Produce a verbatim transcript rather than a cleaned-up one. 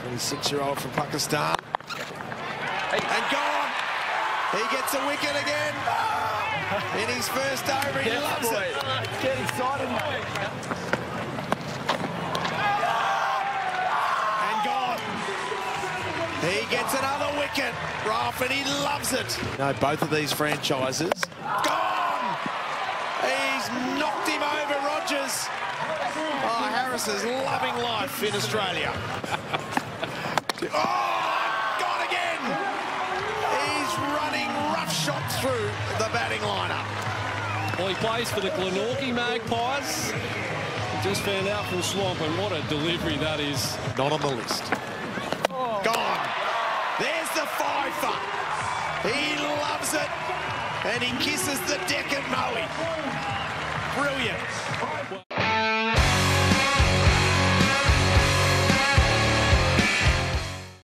twenty-six-year-old from Pakistan. And gone! He gets a wicket again in his first over. He loves it. Get excited, mate. And gone. He gets another wicket, Rauf, and he loves it. No, both of these franchises. Gone! He's knocked him over, Rogers. Oh, Harris is loving life in Australia. Oh, gone again! He's running roughshod through the batting lineup. Well, he plays for the Glenorchy Magpies. Just found out from Swamp, and what a delivery that is. Not on the list. Oh. Gone. There's the fiver. He loves it, and he kisses the deck at Moe. Brilliant.